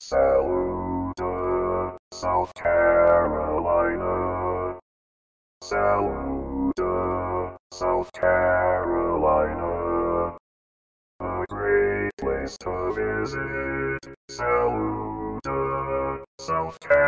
Saluda, South Carolina. Saluda, South Carolina. A great place to visit. Saluda, South Carolina.